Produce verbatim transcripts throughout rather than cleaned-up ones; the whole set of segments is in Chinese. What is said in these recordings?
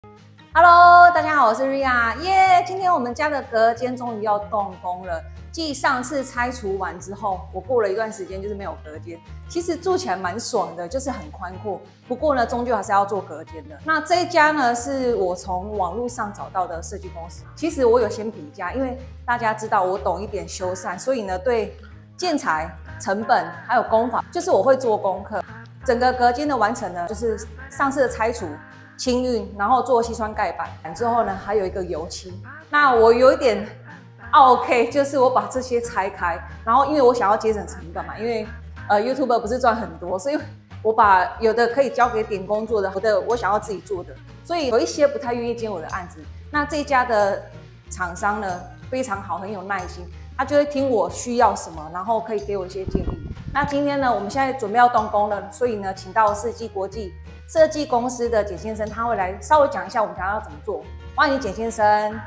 Hello， 大家好，我是 Ria， 耶！今天我们家的隔间终于要动工了。继上次拆除完之后，我过了一段时间就是没有隔间，其实住起来蛮爽的，就是很宽阔。不过呢，终究还是要做隔间的。那这一家呢，是我从网络上找到的设计公司。其实我有先比价，因为大家知道我懂一点修缮，所以呢，对建材、成本还有工法，就是我会做功课。整个隔间的完成呢，就是上次的拆除。清运，然后做硒酸盖板之后呢，还有一个油漆。那我有一点 OK， 就是我把这些拆开，然后因为我想要节省成本嘛，因为呃 YouTuber 不是赚很多，所以我把有的可以交给点工做的，有的我想要自己做的，所以有一些不太愿意接我的案子。那这家的厂商呢非常好，很有耐心，他就会听我需要什么，然后可以给我一些建议。那今天呢，我们现在准备要动工了，所以呢，请到世纪国际设计公司的简先生，他会来稍微讲一下我们想要怎么做。欢迎简先生。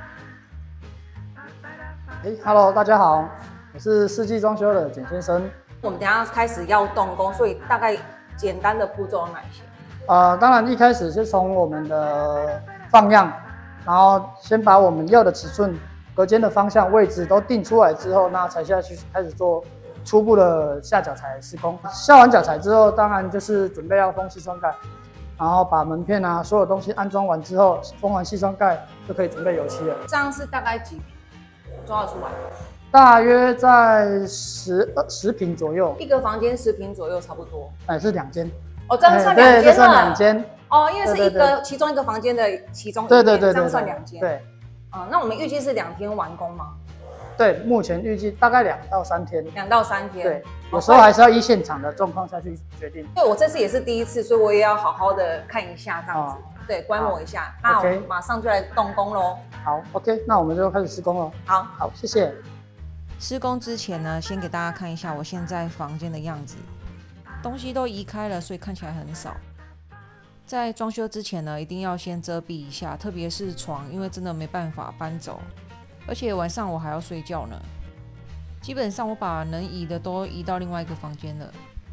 哎 ，Hello， 大家好，我是世纪装修的简先生。 我们等一下开始要动工，所以大概简单的步骤有哪些？ 呃，当然一开始是从我们的放样，然后先把我们要的尺寸、隔间的方向、位置都定出来之后，那才下去开始做初步的下脚材施工。下完脚材之后，当然就是准备要封硒酸盖。然后把门片啊，所有东西安装完之后，封完硒酸盖就可以准备油漆了。 这样是大概几平装得出来？ 大约在十二十平左右， 一个房间十平左右差不多。 哎，是两间。 哦，这样算两间了。对，这算两间。 哦，因为是一个对对对其中一个房间的其中一对对对， 这样算两间。 对。 啊、嗯，那我们预计是两天完工吗？ 对，目前预计大概两到三天。 两到三天。 对，有时候还是要依现场的状况下去决定。 对，我这次也是第一次，所以我也要好好的看一下这样子，哦、对，观摩一下。那我们马上就来动工喽。 好 ，OK， 那我们就开始施工了。 好， 好，谢谢。 施工之前呢，先给大家看一下我现在房间的样子，东西都移开了，所以看起来很少。在装修之前呢，一定要先遮蔽一下，特别是床，因为真的没办法搬走。而且晚上我还要睡觉呢，基本上我把能移的都移到另外一个房间了。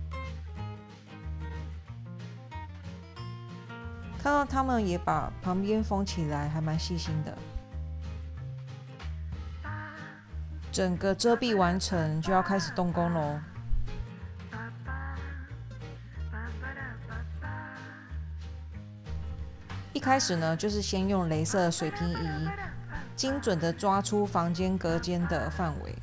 看到他们也把旁边封起来，还蛮细心的。整个遮蔽完成，就要开始动工喽。一开始呢，就是先用雷射水平仪。精准的抓出房间隔间的范围。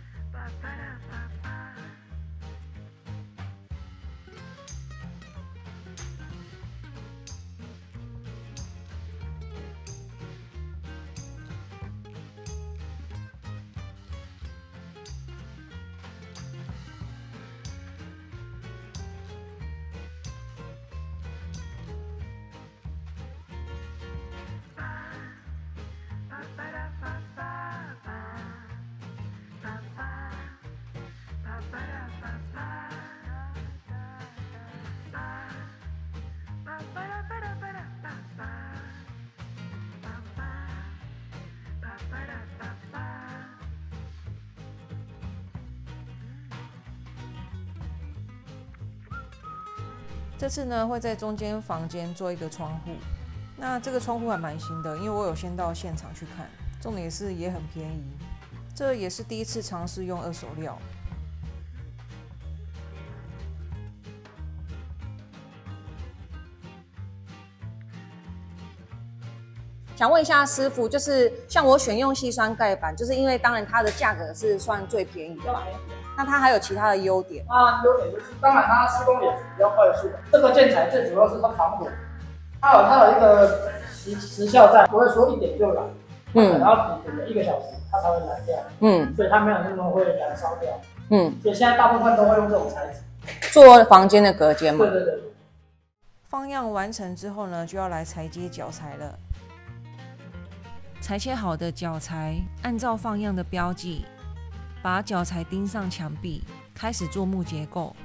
这次呢，会在中间房间做一个窗户。那这个窗户还蛮新的，因为我有先到现场去看，重点是也很便宜。这也是第一次尝试用二手料。 想问一下师傅，就是像我选用硒酸盖板，就是因为当然它的价格是算最便宜的嘛，那它还有其他的优点？ 啊，优点就是，当然它施工也是比较快速的。这个建材最主要是它防火，它有它有一个时时效在，不会说一点就燃，嗯，然后你等了一个小时它才会燃掉，嗯，所以它没有那么会燃烧掉，嗯，所以现在大部分都会用这种材质做房间的隔间嘛。 对对对。 放样完成之后呢，就要来裁接脚材了。裁切好的脚材，按照放样的标记，把脚材钉上墙壁，开始做木结构。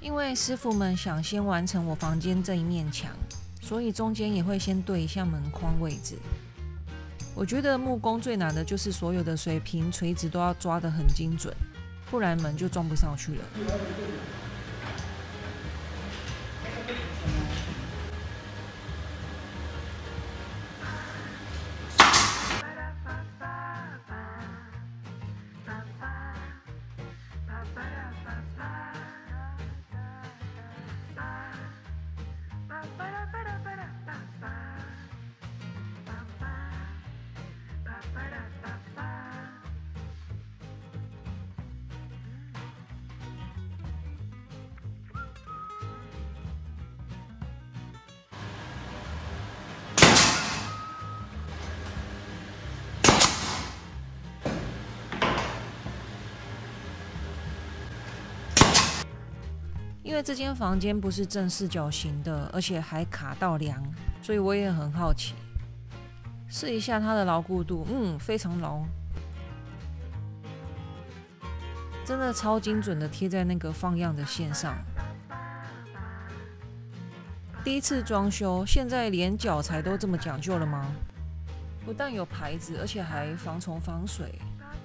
因为师傅们想先完成我房间这一面墙，所以中间也会先对一下门框位置。我觉得木工最难的就是所有的水平垂直都要抓得很精准，不然门就装不上去了。因为这间房间不是正四角形的，而且还卡到梁，所以我也很好奇，试一下它的牢固度。嗯，非常牢，真的超精准的贴在那个放样的线上。第一次装修，现在连脚材都这么讲究了吗？不但有牌子，而且还防虫防水。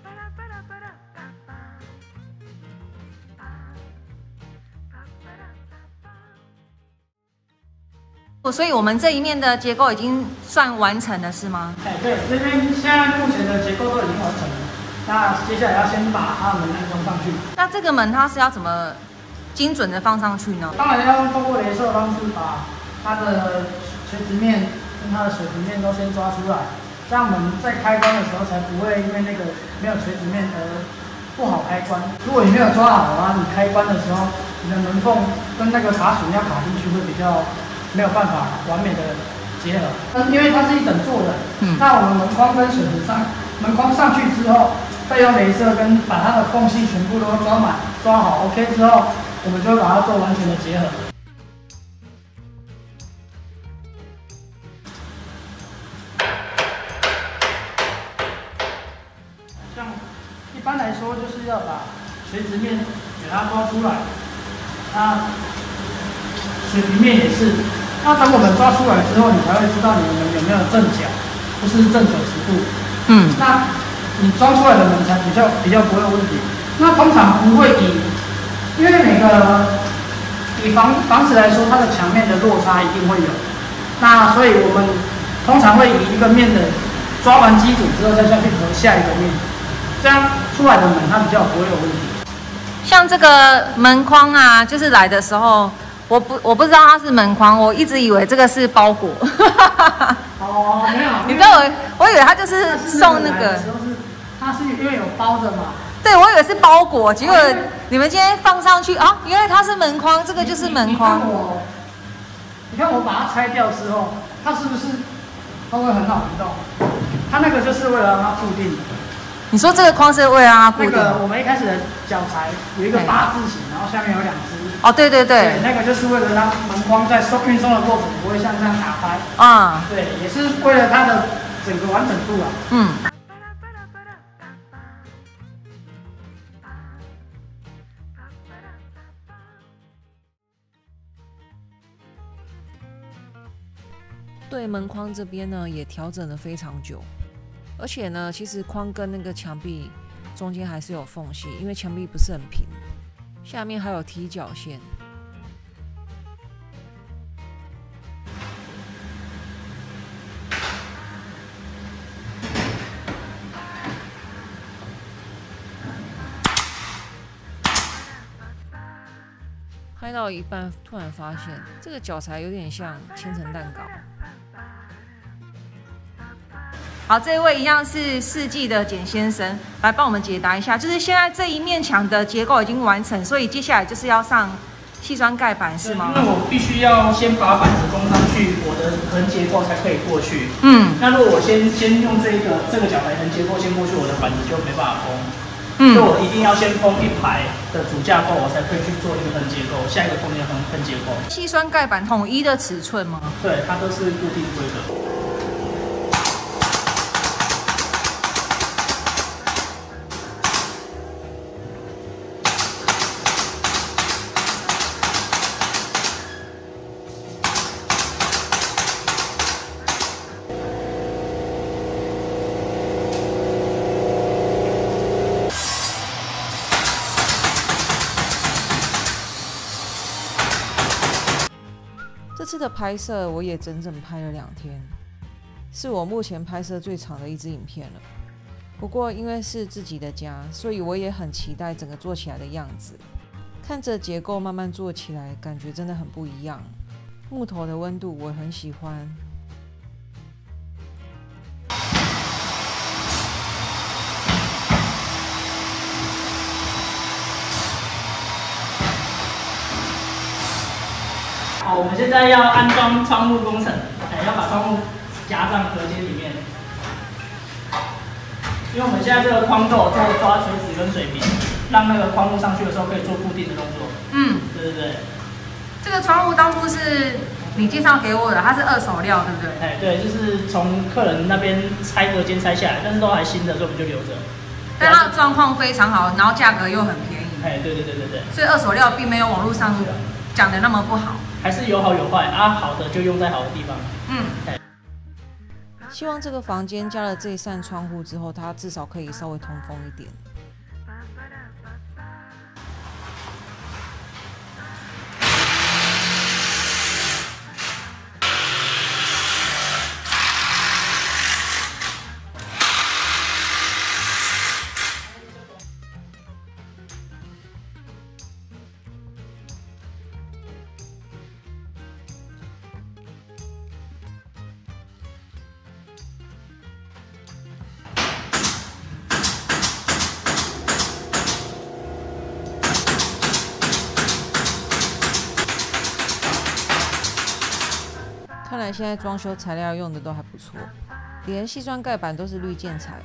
所以我们这一面的结构已经算完成了，是吗？ 哎，对，这边现在目前的结构都已经完成了。那接下来要先把它的门安装上去。 那这个门它是要怎么精准的放上去呢？ 当然要通过雷射的方式把它的垂直面跟它的水平面都先抓出来，这样门在开关的时候才不会因为那个没有垂直面而不好开关。如果你没有抓好的话，你开关的时候，你的门缝跟那个卡榫要卡进去会比较没有办法完美的结合。因为它是一整座的，嗯，那我们门框跟水平上，门框上去之后，再用雷射跟把它的缝隙全部都抓满、抓好 ，OK 之后，我们就把它做完全的结合。像一般来说，就是要把垂直面给它抓出来，那水平面也是。那等我们抓出来之后，你才会知道你们有没有正角，不是正九十度。嗯，那你装出来的门才比较比较不会有问题。那通常不会以，因为每个以房房子来说，它的墙面的落差一定会有。那所以我们通常会以一个面的抓完基础之后，再下去合下一个面，这样出来的门它比较不会有问题。 像这个门框啊，就是来的时候。我不我不知道它是门框，我一直以为这个是包裹。 哦，没有， 你知道我我以为它就是送那个， 它是因为有包着嘛。 对，我以为是包裹，结果你们今天放上去啊，原来它是门框，这个就是门框。 你看我，你看我把它拆掉之后，它是不是它会很好移动？它那个就是为了让它固定的。 你说这个框是为了让它固定？ 那个我们一开始的脚材有一个八字形，然后下面有两只。 哦，对对对， 对，那个就是为了让门框在送运送的过程不会像这样打开啊、 嗯。对，也是为了它的整个完整度啊。嗯。 对门框这边呢，也调整了非常久，而且呢，其实框跟那个墙壁中间还是有缝隙，因为墙壁不是很平。下面还有踢脚线，拍到一半，突然发现这个脚材有点像千层蛋糕。 好，这位一样是世纪的简先生，来帮我们解答一下。就是现在这一面墙的结构已经完成，所以接下来就是要上细砖盖板，是吗？ 因为我必须要先把板子封上去，我的横结构才可以过去。嗯，那如果我先先用这个这个脚台横结构先过去，我的板子就没办法封。嗯，所以我一定要先封一排的主架构，我才可以去做一个横结构，下一个封一个横横结构。 细砖盖板统一的尺寸吗？ 对，它都是固定规格。 次的拍摄我也整整拍了两天，是我目前拍摄最长的一支影片了。不过因为是自己的家，所以我也很期待整个做起来的样子。看着结构慢慢做起来，感觉真的很不一样。木头的温度我很喜欢。 好，我们现在要安装窗户工程，哎，要把窗户夹在隔间里面。因为我们现在这个框都有做抓垂直跟水平，让那个框户上去的时候可以做固定的动作。嗯，对对对。 这个窗户当初是你介绍给我的，它是二手料，对不对？ 哎，对，就是从客人那边拆隔间拆下来，但是都还新的，所以我们就留着。 但它的状况非常好，然后价格又很便宜。 哎，对对对对对。 所以二手料并没有网络上讲的那么不好。 还是有好有坏啊，好的就用在好的地方。嗯， 希望这个房间加了这一扇窗户之后，它至少可以稍微通风一点。看来现在装修材料用的都还不错，连细砖盖板都是绿建材。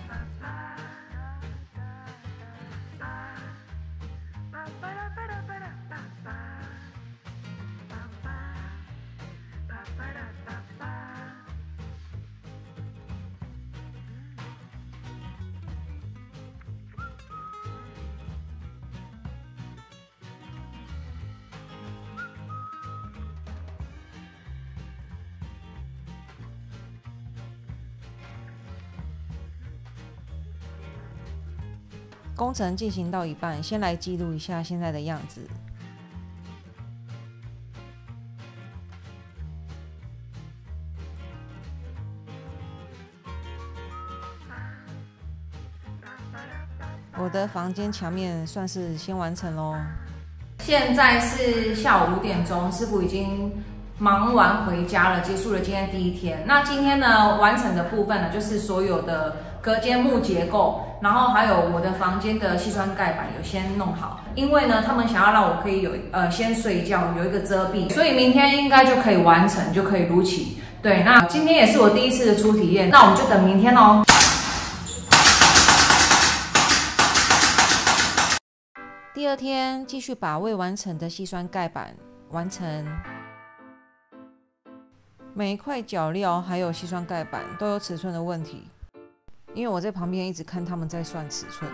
工程进行到一半，先来记录一下现在的样子。我的房间墙面算是先完成咯。 现在是下午五点钟，师傅已经忙完回家了，结束了今天第一天。那今天呢，完成的部分呢，就是所有的隔间木结构，然后还有我的房间的细砖盖板有先弄好。因为呢，他们想要让我可以有呃先睡觉，有一个遮蔽，所以明天应该就可以完成，就可以如期。对，那今天也是我第一次的初体验，那我们就等明天哦。 第二天继续把未完成的细砖盖板完成。每一块脚料还有细砖盖板都有尺寸的问题，因为我在旁边一直看他们在算尺寸。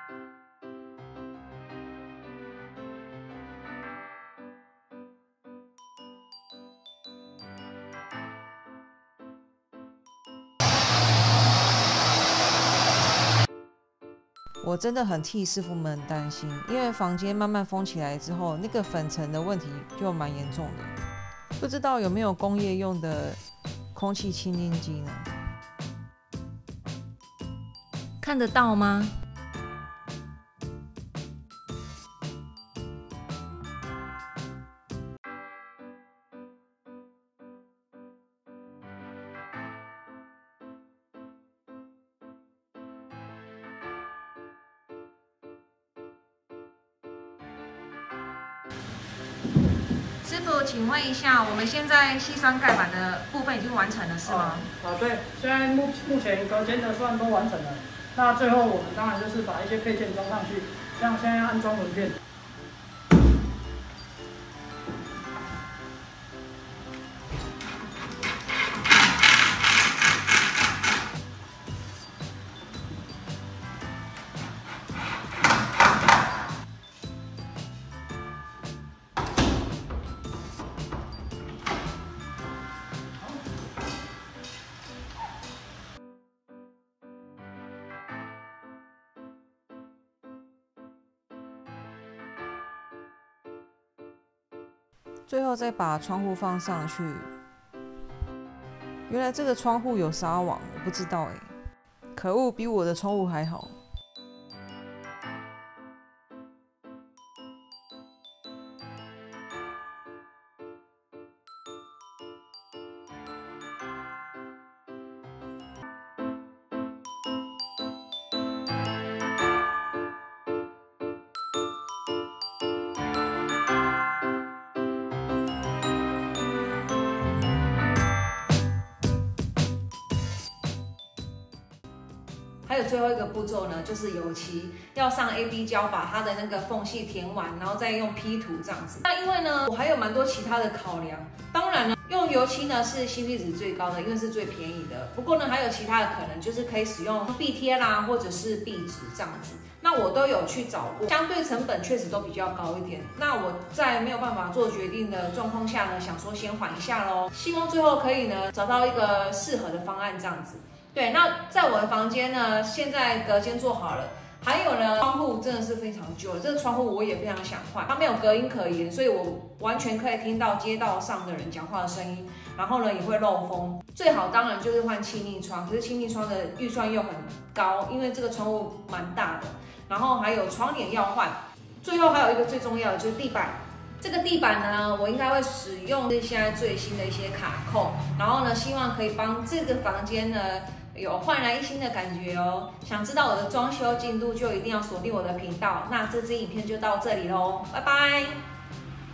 我真的很替师傅们担心，因为房间慢慢封起来之后，那个粉尘的问题就蛮严重的。不知道有没有工业用的空气清净机呢？看得到吗？ 师傅，请问一下，我们现在细砖盖板的部分已经完成了，是吗？ 啊，对，现在目目前隔间的算都完成了。那最后我们当然就是把一些配件装上去，像现在安装轮片。 最后再把窗户放上去， 原来这个窗户有纱网，我不知道哎，可恶，比我的窗户还好。 还有最后一个步骤呢，就是油漆，要上 A B 胶把它的那个缝隙填完，然后再用 P 图这样子。那因为呢，我还有蛮多其他的考量，当然呢，用油漆呢是 C P 值最高的，因为是最便宜的。不过呢，还有其他的可能，就是可以使用壁贴啦，或者是壁纸这样子。那我都有去找过，相对成本确实都比较高一点。那我在没有办法做决定的状况下呢，想说先缓一下咯，希望最后可以呢找到一个适合的方案这样子。对，那在我的房间呢，现在隔间做好了，还有呢，窗户真的是非常旧了，这个窗户我也非常想换，它没有隔音可言，所以我完全可以听到街道上的人讲话的声音，然后呢也会漏风。最好当然就是换气密窗，可是气密窗的预算又很高，因为这个窗户蛮大的，然后还有窗帘要换，最后还有一个最重要的就是地板。这个地板呢，我应该会使用现在最新的一些卡扣，然后呢，希望可以帮这个房间呢有焕然一新的感觉哦。想知道我的装修进度，就一定要锁定我的频道。那这支影片就到这里喽，拜拜。